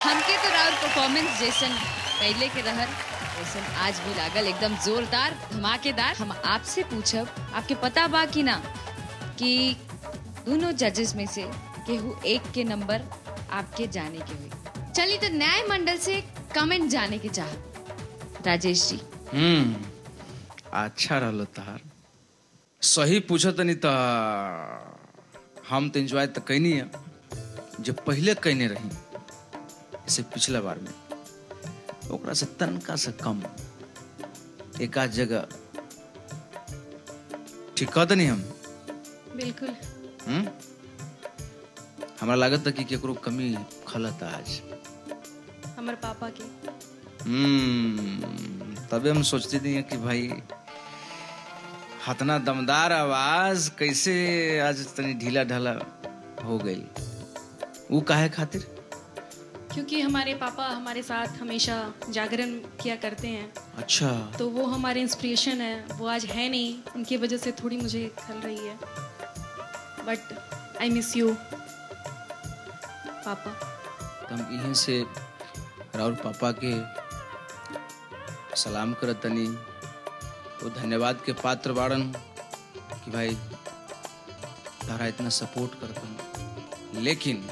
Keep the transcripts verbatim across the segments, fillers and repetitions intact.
हमके तो राउर परफॉर्मेंस जैसन पहले के रहर वैसन आज भी लागल एकदम जोरदार धमाकेदार। हम आपसे पूछब आपके पता बा कि ना कि दोनों जजेस में से केहू एक के नंबर आपके जाने के हुए। चलिए तो न्याय मंडल से कमेंट जाने के चाह राजेश जी। हम्म अच्छा रहलो तार सही पूछत नहीं तो हम तो एंजॉय तो कैनी है जो पहले कैने रही इसे पिछला बार में ओकरा से तनका से कम एक आध जगह ठीक कह दनी हम बिल्कुल। हम्म हमारा लागत है कि केकरो कमी खलत आज हमारे पापा की। हम्म तबे हम सोचते नहीं है कि भाई हतना दमदार आवाज कैसे आज तनी ढीला ढाला हो गई। वो काहे खातिर? क्योंकि हमारे पापा हमारे साथ हमेशा जागरण किया करते हैं। अच्छा तो वो हमारे इंस्पिरेशन है। वो आज है नहीं, उनकी वजह से थोड़ी मुझे खल रही है। बट आई मिस यू पापा। तम यहीं से राउर पापा के सलाम करत तनी वो धन्यवाद के पात्र बाड़न कि भाई तारा इतना सपोर्ट करता। लेकिन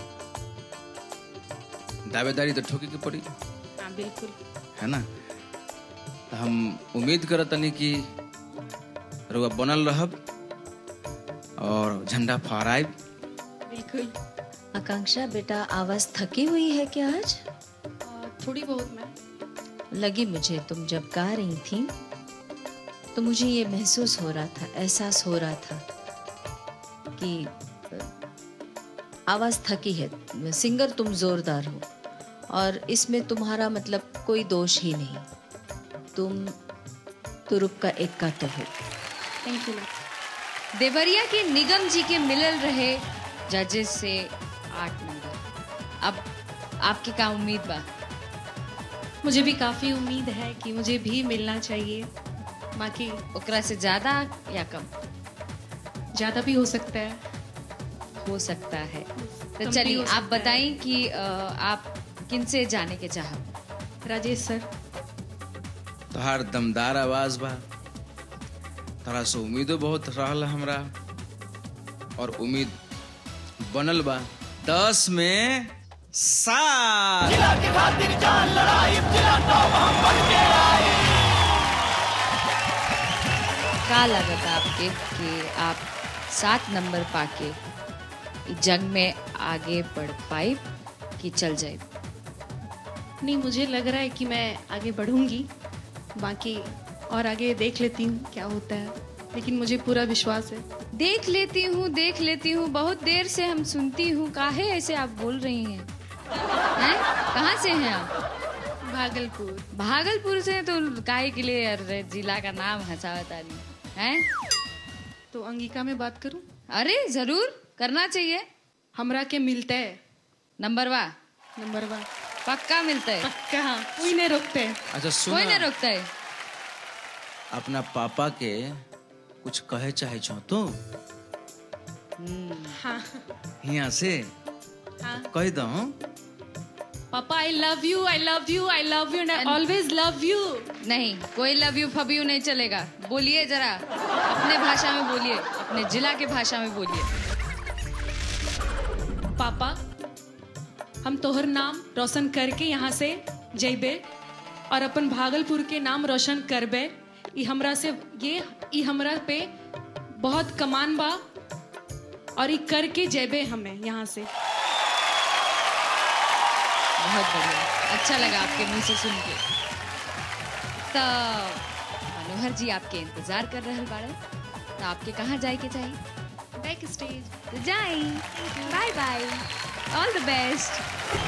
दावेदारी तो ठोके की पड़ी। हाँ बिल्कुल है ना। तो हम उम्मीद करत तनी कि रुआ बनल रहब और झंडा फहराइब। बिल्कुल। आकांक्षा बेटा आवाज थकी हुई है क्या आज? थोड़ी बहुत मैं लगी मुझे तुम जब गा रही थी तो मुझे ये महसूस हो रहा था, एहसास हो रहा था कि आवाज थकी है। सिंगर तुम जोरदार हो और इसमें तुम्हारा मतलब कोई दोष ही नहीं। तुम तुरुप का एक का तो हो। Thank you. देवरिया के निगम जी के मिलल रहे जजेस से आठ नंबर। अब आपकी क्या उम्मीद बा? मुझे भी काफी उम्मीद है कि मुझे भी मिलना चाहिए। बाकी ओकरा से ज्यादा या कम? ज्यादा भी हो सकता है। हो सकता है। तो चलिए आप बताएं कि आप किन से जाने के चाह? राजेश सर। तोहार दमदार आवाज बा, तोरा से उम्मीदों बहुत रहल हमरा और उम्मीद बनल बा। दस में सात। जिला के खातिर जान लड़ाई, जिला तो हम बढ़ के आए। क्या लगता आपके कि आप सात नंबर पाके जंग में आगे बढ़ पाए कि चल जाए? नहीं, मुझे लग रहा है कि मैं आगे बढ़ूंगी। बाकी और आगे देख लेती हूँ क्या होता है, लेकिन मुझे पूरा विश्वास है। देख लेती हूँ देख लेती हूँ बहुत देर से हम सुनती हूँ। काहे ऐसे आप बोल रही हैं? हैं? कहाँ से हैं आप? भागलपुर। भागलपुर से? तो काहे के लिए जिला का नाम हंसावत आ रही हैं? तो अंगिका में बात करूं? अरे जरूर करना चाहिए। हमरा के मिलता है नंबर वा नंबर वा पक्का मिलता है। पक्का। हाँ, कोई नहीं रोकते है। अच्छा सुना, कोई नहीं रोकता है। अपना पापा के कुछ कहे चाहे छो तो हाँ यहाँ से हाँ कह दो। पापा I love you, I love you, I love you and I always love you. नहीं, कोई लव यू फब यू नहीं चलेगा। बोलिए जरा अपने भाषा में बोलिए, अपने जिला के भाषा में बोलिए। पापा हम तोहर नाम रोशन करके यहाँ से जइबे और अपन भागलपुर के नाम रोशन करबे। ई हमरा से ये ई हमरा पे बहुत कमान बा और ई करके जइबे हमें यहाँ से। बहुत बढ़िया, अच्छा लगा आपके मुंह से सुन के। तो मनोहर जी आपके इंतजार कर रहे बाड़े, तो आपके कहाँ जाए के चाहिए? Back stage. तो जाए। Bye bye, all the best.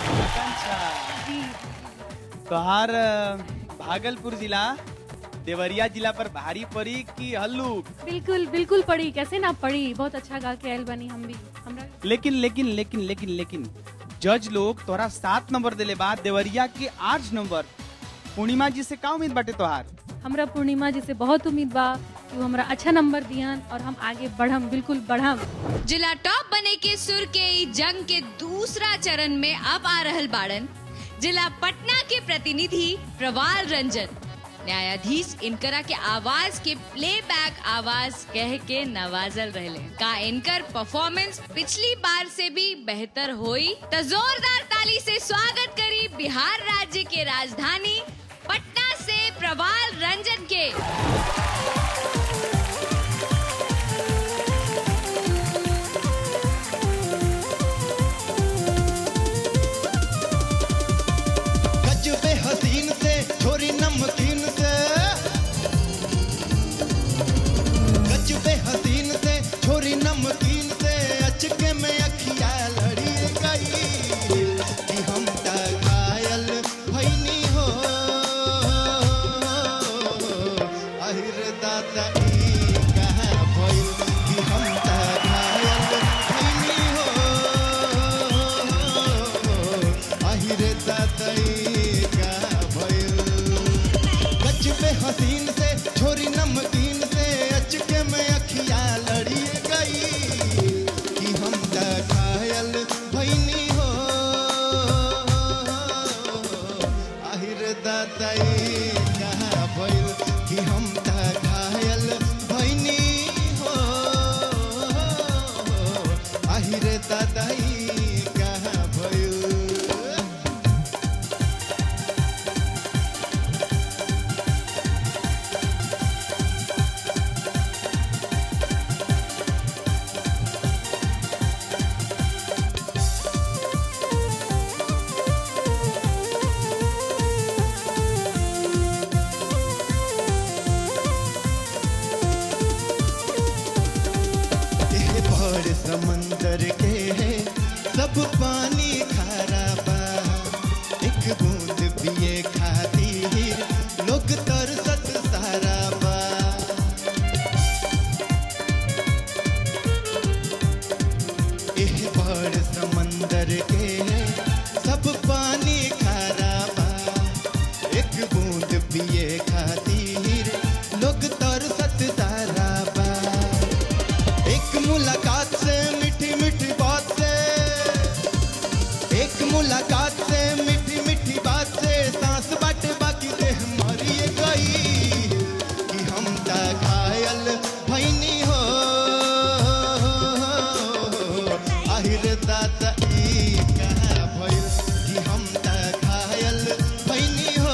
तोहार भागलपुर जिला देवरिया जिला पर भारी पड़ी कि हल्लुक? बिल्कुल बिल्कुल पड़ी, कैसे ना पड़ी। बहुत अच्छा गा के आयल बनी हम भी। हमरा लेकिन लेकिन लेकिन लेकिन लेकिन जज लोग तोरा सात नंबर दिले बाद देवरिया के आठ नंबर। पूर्णिमा जी से का उम्मीद बाटे तोहार? हमरा पूर्णिमा जी से बहुत उम्मीद बा कि वो हमरा अच्छा नंबर दियन और हम आगे बढ़म, बिल्कुल बढ़म। जिला टॉप बने के सुर के जंग के दूसरा चरण में अब आ रहल बाड़न जिला पटना के प्रतिनिधि प्रवाल रंजन। न्यायाधीश इनकरा के आवाज के प्लेबैक आवाज कह के नवाजल रहले। का इनकर परफॉर्मेंस पिछली बार से भी बेहतर हुई? तो जोरदार ताली से स्वागत करी बिहार राज्य के राजधानी पटना से प्रवाल रंजन के। गजबे हसीन से छोरी नमकीन से, गजबे हसीन से छोरी नमकीन से, अचके में अखिया लड़ी गई कि हम त घायल भईनी हो। आहिर दादा ई कहाँ भइल कि हम त घायल भईनी हो। आहिर दादा ई कहाँ भइल। गजबे हसीन से छोरी नमकीन से, अचके में अखिया लड़ी गई कि हम त घायल भईनी हो। आहिर दादा ई कहाँ भइल कि हम त घायल भईनी हो। आहिर दादा ई कहाँ भइल। एह बड़ समंदर के है सब पानी खारा बा, एक बूंद पिए खातिर लोग तरसत सारा बा। एह बड़ समंदर के है सब पानी खारा बा, एक बूंद पिए खातिर लोग तरसत सारा बा। एक मुलाकात से मीठी मीठी बात से, एक मुलाकात से मीठी मीठी बात से, सांस बाटे बाकी देह मरी गई कि हम त घायल भईनी हो। आहिर दादा ई कहाँ भइल कि हम त घायल भईनी हो।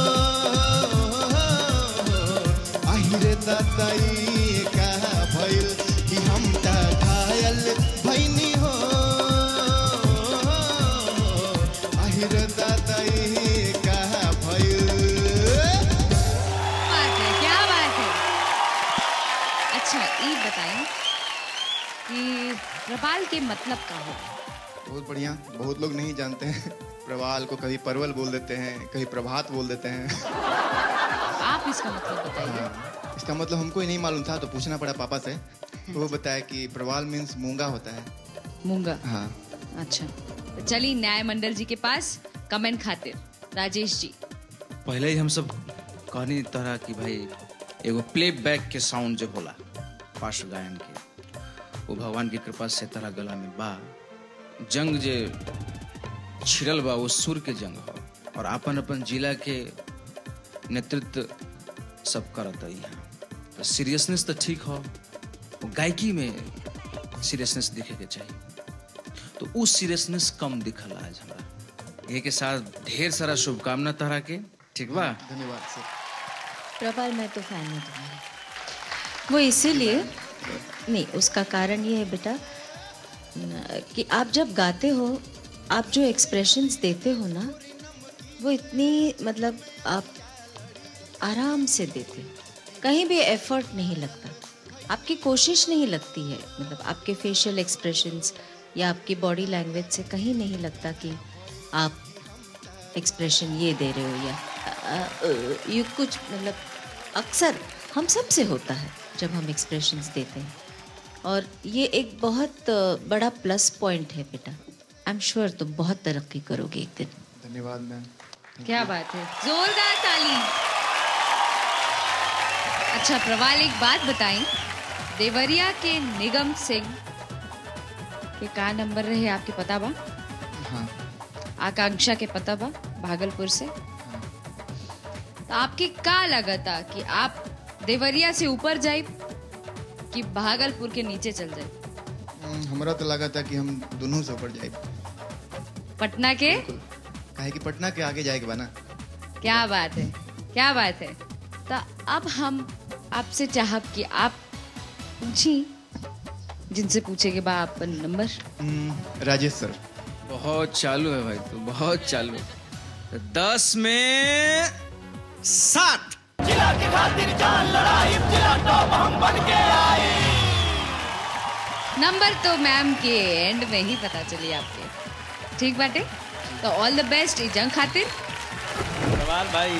आहिर दादा ई कहाँ भइल कि हम त घायल भईनी हो। आहिर दादा ई कहाँ भइल। बात है, क्या बात है। अच्छा ये बताएं कि प्रवाल के मतलब का हो? बहुत बढ़िया। बहुत लोग नहीं जानते हैं प्रवाल को, कभी परवल बोल देते हैं, कभी प्रभात बोल देते हैं। आप इसका मतलब बताइए। हाँ, इसका मतलब हमको ही नहीं मालूम था तो पूछना पड़ा पापा से। वो बताया कि प्रवाल मीन्स मूंगा होता है। मूंगा। हाँ। अच्छा तो चलिए न्याय मंडल जी के पास कमेंट खातिर राजेश जी। पहले ही हम सब कहनी तरह कि भाई एगो प्ले बैक के साउंड जो होला पार्श्व गायन के, वो भगवान की कृपा से तरह गला में बा। जंग जे छिड़ल बा वो सुर के जंग हो, और अपन अपन जिला के नेतृत्व सब करता यहाँ। तो सीरियसनेस तो ठीक हो, गायकी में सीरियसनेस दिखे के चाहिए, तो उस सीरियसनेस कम दिखल आज हमरा। ये के साथ ढेर सारा शुभकामना तरह के। ठीक बा? धन्यवाद सर। प्रभाल मैं तो फैन हूँ तुम्हारी। वो इसीलिए नहीं, उसका कारण ये है बेटा न- कि आप जब गाते हो, आप जो एक्सप्रेशंस देते हो ना, वो इतनी मतलब आप आराम से देते हो, कहीं भी एफर्ट नहीं लगता, आपकी कोशिश नहीं लगती है। मतलब आपके फेशियल एक्सप्रेशंस या आपकी बॉडी लैंग्वेज से कहीं नहीं लगता कि आप एक्सप्रेशन ये दे रहे हो या अ, अ, ये कुछ मतलब अक्सर हम सब से होता है जब हम एक्सप्रेशंस देते हैं, और ये एक बहुत अ, बड़ा प्लस पॉइंट है बेटा। आई एम श्योर तुम बहुत तरक्की करोगे एक दिन। धन्यवाद मैम। क्या बात है, जोरदार ताली। अच्छा प्रवाल एक बात बताएं, देवरिया के निगम सिंह के का नंबर रहे आपके पता बा? हाँ आकांक्षा के पता बा? भागलपुर से। तो आपके का लगा था कि आप देवरिया से ऊपर जाए कि भागलपुर के नीचे चल जाए? हम्म, हमरा तो लगा था कि हम दोनों से ऊपर जाए। पटना के? काहे कि पटना के आगे जाए के बना। क्या बात है, क्या बात है। तो अब हम आपसे चाहब कि आप पूछी जिनसे पूछेगे बा अपन नंबर। हम्म, राजेश सर। बहुत चालू है भाई, तू बहुत चालू है। तो दस में सात। जिला के खातिर जान लड़ाई, जिला टॉप हम बन के आए। नंबर तो मैम के एंड में ही पता चली आपके, ठीक बाटे। तो ऑल द बेस्ट ई जंग खातिर। सवाल भाई।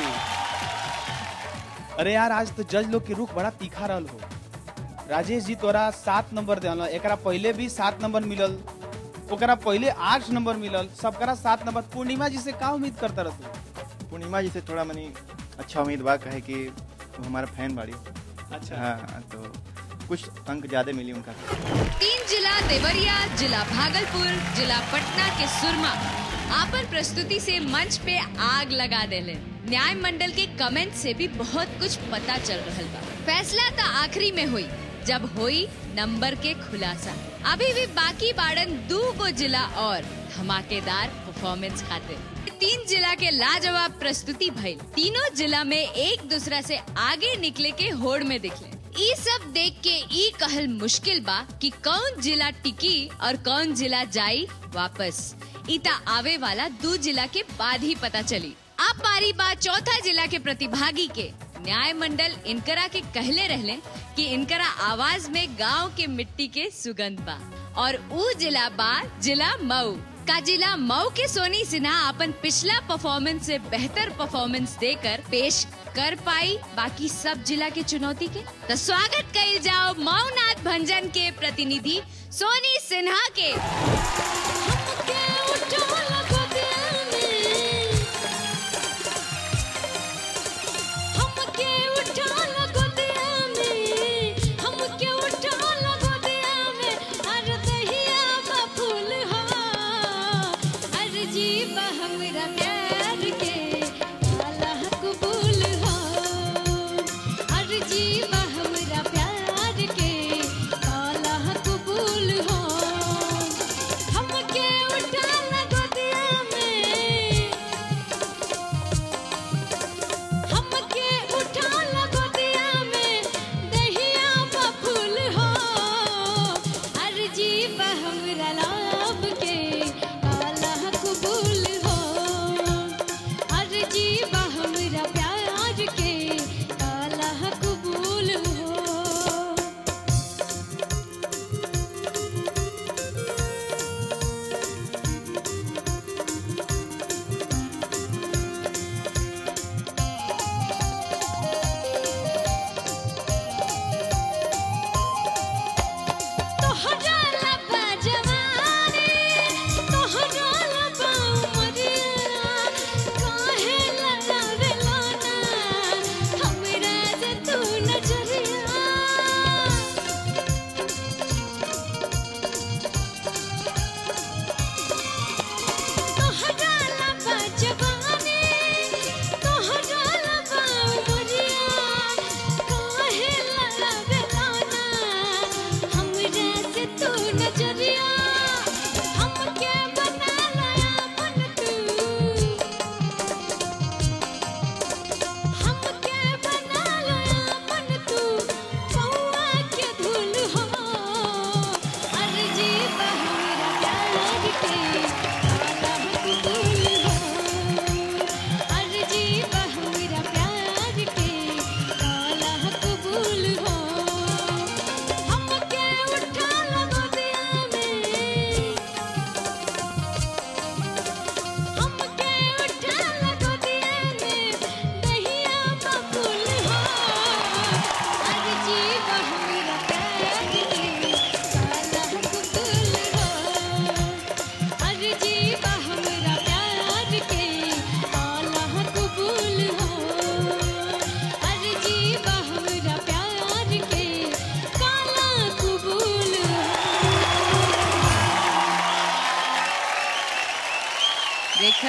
अरे यार आज तो जज लोग के रुख बड़ा तीखा रहल हो। राजेश जी तोरा सात नंबर देला, एकरा पहले भी सात नंबर मिलल, ओकरा पहले आठ नंबर मिलल, सबकरा सात नंबर। पूर्णिमा जी से का उम्मीद करता रह तू? पूर्णिमा जी से थोड़ा मनी अच्छा उम्मीद बा, कहे कि वो हमारा फैन बाड़ी। अच्छा हाँ, तो कुछ अंक ज्यादा मिली उनका। तीन जिला देवरिया, जिला भागलपुर, जिला पटना के सुरमा आपन प्रस्तुति से मंच पे आग लगा देले। न्याय मंडल के कमेंट से भी बहुत कुछ पता चल रहा बा। फैसला तो आखिरी में हुई जब हुई नंबर के खुलासा। अभी भी बाकी बाड़न दो गो जिला और धमाकेदार परफॉर्मेंस खाते। तीन जिला के लाजवाब प्रस्तुति भइल। तीनों जिला में एक दूसरा से आगे निकले के होड़ में दिखले। ई सब देख के ई कहल मुश्किल बा कि कौन जिला टिकी और कौन जिला जाई वापस। इता आवे वाला दो जिला के बाद ही पता चली। अब बारी बात चौथा जिला के प्रतिभागी के। न्याय मंडल इनकरा के कहले रहले कि इनकरा आवाज में गांव के मिट्टी के सुगंध बा, और ऊ जिला बा जिला मऊ का। जिला मऊ के सोनी सिन्हा अपन पिछला परफॉर्मेंस से बेहतर परफॉर्मेंस देकर पेश कर पाई बाकी सब जिला के चुनौती के। तो स्वागत कइल जाओ मऊनाथ भंजन के प्रतिनिधि सोनी सिन्हा के।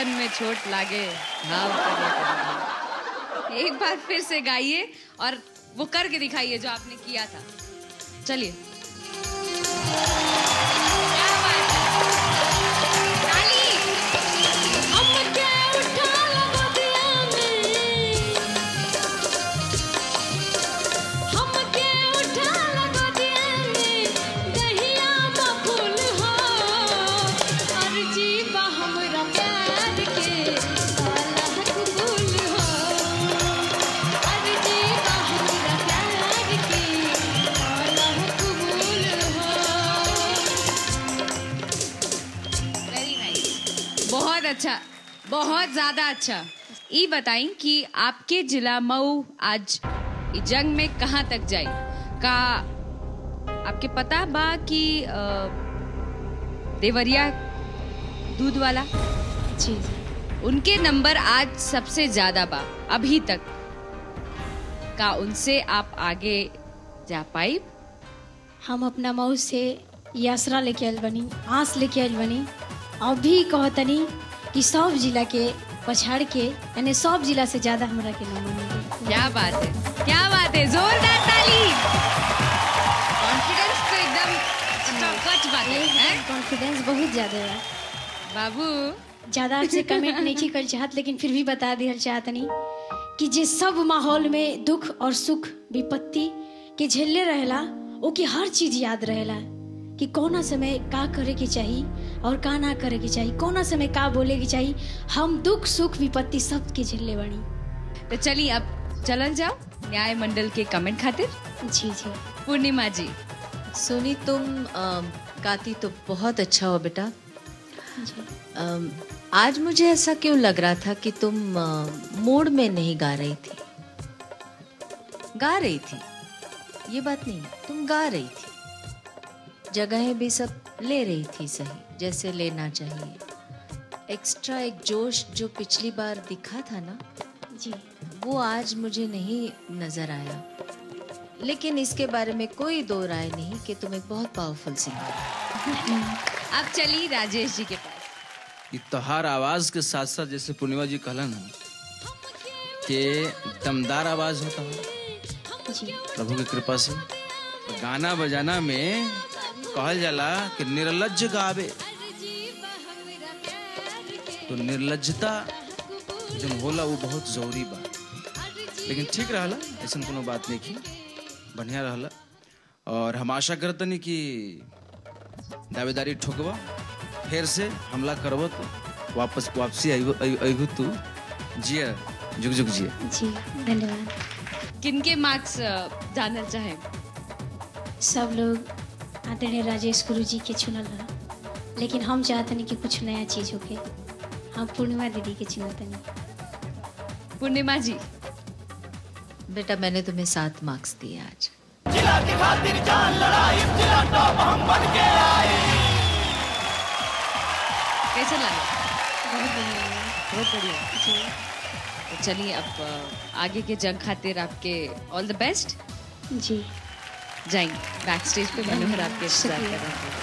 बदन में चोट लागे घाव करे करे। एक बार फिर से गाइए और वो करके दिखाइए जो आपने किया था। चलिए। क्या बात है। ताली। हम क्या उठा लगो दिया में, हम क्या उठा लगो दिया में, दहिया मफूल हो, अर्जी बा हमरा प्यार के काला कबूल हो, अर्जी बा हमरा प्यार के काला कबूल हो। Very nice. बहुत अच्छा, बहुत ज्यादा अच्छा। ये बताई कि आपके जिला मऊ आज इ जंग में कहाँ तक जाई का आपके पता बा कि अ, देवरिया दूध वाला जी उनके नंबर आज सबसे ज्यादा बा अभी तक का उनसे आप आगे जा पाई? हम अपना मऊ से यासरा लेके आयल बनी, आस लेके आयल बनी। अभी कहतनी कि सब जिला के पछाड़ के यानी सब जिला से ज्यादा हमरा के नंबर मिले। क्या बात है, क्या बात है, जोरदार ताली। कॉन्फिडेंस तो एकदम कच बात है, हैं? कॉन्फिडेंस बहुत ज्यादा है बाबू। ज्यादा आपसे कमेंट नहीं कर चाहत, लेकिन फिर भी बता दिया चाहतनी कि जे सब माहौल में दुख और सुख विपत्ति के झेलले रहेला, ओ की हर चीज याद रहेला कि कौना समय का करे के चाहिए और का ना करे के चाहिए, कौना समय का बोले के चाहिए। हम दुख सुख विपत्ति सब के झेलले बनी। तो चलिए अब चलन जाओ न्याय मंडल के कमेंट खातिर। जी जी पूर्णिमा जी। सोनी तुम अ, गाती तो बहुत अच्छा हो बेटा। जी अम, आज मुझे ऐसा क्यों लग रहा था कि तुम मूड में नहीं गा रही थी। गा रही थी, ये बात नहीं, तुम गा रही थी। जगहें भी सब ले रही थी सही, जैसे लेना चाहिए। एक्स्ट्रा एक जोश जो पिछली बार दिखा था ना जी वो आज मुझे नहीं नजर आया। लेकिन इसके बारे में कोई दो राय नहीं कि तुम एक बहुत पावरफुल सिंगर हो। अब चलिए राजेश जी के पास। इ तोहार आवाज के साथ साथ जैसे पूर्णिमा जी कहलन है कि दमदार आवाज होता है जी प्रभु की कृपा से। गाना बजाना में कहल जाला कि निर्लज्ज गावे, तो निर्लज्जता जब होला वो बहुत जरूरी बा। लेकिन ठीक रहला, ऐसा कोनो बात नहीं की, बढ़िया रहला। और हम आशा करतनी कि दावेदारी ठोकबा, फिर से हमला करबो तो वापस वापसी आइबो तू। जिया जुग जुग जिया। जी धन्यवाद। किनके मार्क्स जानना चाहे? सब लोग आदरणीय राजेश गुरु जी के चुनल रहा, लेकिन हम चाहतनी कि कुछ नया चीज होके। हम पूर्णिमा दीदी के चुनतनी। पूर्णिमा जी। बेटा मैंने तुम्हें सात मार्क्स दिए आज। जिला की खातिर जान लड़ाई, जिला टॉप हम बन के आए। कैसे लगा? बहुत बढ़िया लगा। बहुत बढ़िया जी तो चलिए अब अ, आगे के जंग खातिर आपके ऑल द बेस्ट। जी जाएंगे बैक स्टेज पे, मनोहर आपके इंतजार कर रहे हैं।